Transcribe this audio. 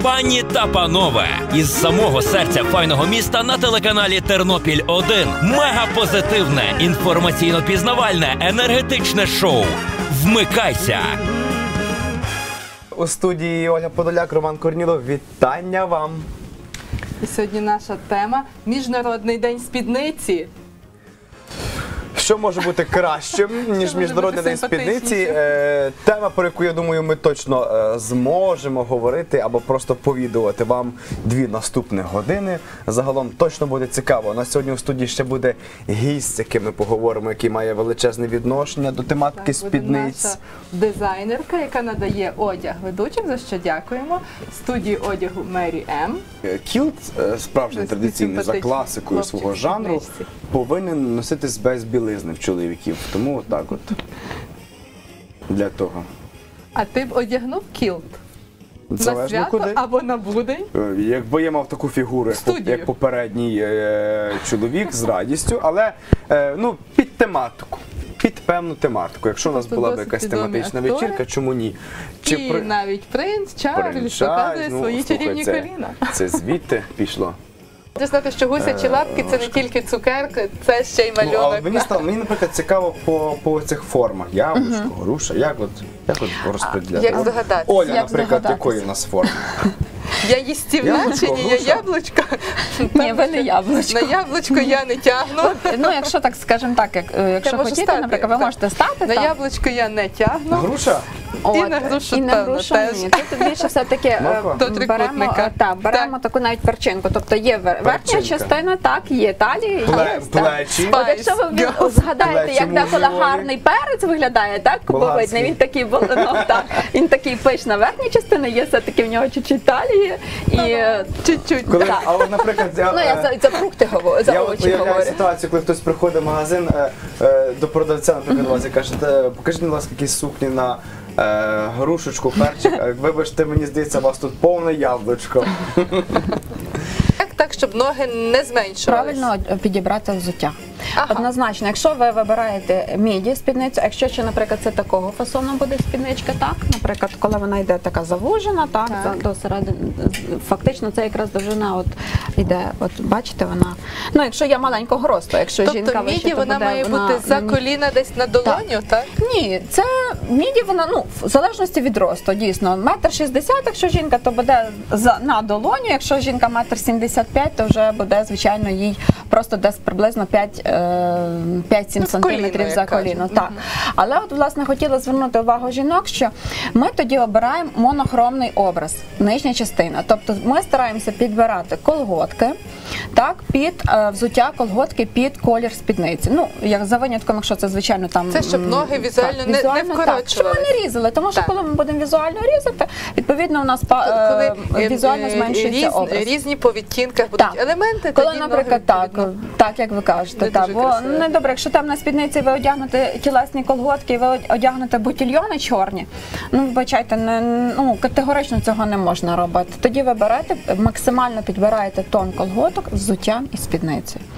Пані та панове, із самого серця файного міста на телеканалі Тернопіль-1 мегапозитивне, інформаційно-пізнавальне, енергетичне шоу. Вмикайся! У студії Ольга Подоляк, Роман Корнілов. Вітання вам! І сьогодні наша тема – Міжнародний день спідниці. Що може бути кращим, ніж Міжнародний день спідниці? Тема, про яку, я думаю, ми точно зможемо говорити або просто повідувати вам 2 наступні години. Загалом точно буде цікаво. У нас сьогодні у студії ще буде гість, з яким ми поговоримо, який має величезне відношення до тематики спідниць. Наша дизайнерка, яка надає одяг ведучим, за що дякуємо. Студії одягу Мері М. Кілт, справжній традиційний, за класикою свого жанру, повинен носитись без білизни в чоловіків. Тому отак от. Для того. А ти б одягнув кілт? На Залежно свято куди. або на будень? Якби я мав таку фігуру, як попередній чоловік, з радістю, але під тематику. Під певну тематику. Якщо у нас була б якась тематична вечірка, чому ні? І навіть принц Чарльз показує свої чарівні коліна. Це звідти пішло. Треба знати, що гусячі лапки – це не тільки цукерки, це ще й малюнок. Мені, наприклад, цікаво по цих формах. Яблучко, груша, як розподіляти? Як здогадатися? Оля, наприклад, якої в нас форми? Я їстівна чи ні? Я яблучко? Ні, ви не яблучко. На яблучко я не тягну. Ну, якщо так, скажімо так, якщо хочете, наприклад, ви можете стати. На яблучко я не тягну. Груша? І на грушу теж. Тут більше все-таки беремо таку навіть перчинку. Тобто є верхня частина, так, є талія. Плечі. От якщо ви згадаєте, як деколи гарний перець виглядає, так, кубовидний, він такий пиш на верхній частині, є все-таки в нього чуть-чуть талії і чуть-чуть. А от, наприклад, я за фрукти говорю, за овочі говорю. Я ситуацію, коли хтось приходить в магазин до продавця, наприклад, і каже, покажіть, будь ласка, якісь сукні на грушечку, перчик. Вибачте, мені здається, у вас тут повне яблучко. Так, щоб ноги не зменшувалися. Правильно підібрати взуття. Однозначно, якщо ви вибираєте міді спідницю, якщо ще, наприклад, це такого фасону буде спідничка, так, наприклад, коли вона йде така завужена, так, до середини, фактично це якраз довжина от іде, от бачите, вона, ну, якщо я маленького росту, якщо жінка вище, то буде, міді вона має бути за коліна десь на долоню, так? Ні, це міді вона, ну, в залежності від росту, дійсно, 1,60 м, якщо жінка, то буде на долоню, якщо жінка 1,75 м, то вже буде, звичайно, їй просто десь приблизно 5-7 сантиметрів за коліно. Так. Але от, власне, хотіла звернути увагу жінок, що ми тоді обираємо монохромний образ, нижня частина. Тобто ми стараємося підбирати колготки, так, під взуття колготки під колір спідниці. Ну, як за винятком, якщо це, звичайно, там... Це, щоб ноги візуально не вкорочувалися. Щоб ми не різали, тому що коли ми будемо візуально різати, відповідно, у нас візуально зменшується образ. Різні по відтінках будуть елементи, коли, наприклад, так, як ви кажете, бо не добре, якщо там на спідниці ви одягнете тілесні колготки, ви одягнете ботильйони чорні, ну, вибачайте, категорично цього не можна робити. Тоді ви берете, максимально підбираєте тон колготок з взуттям і спідницею.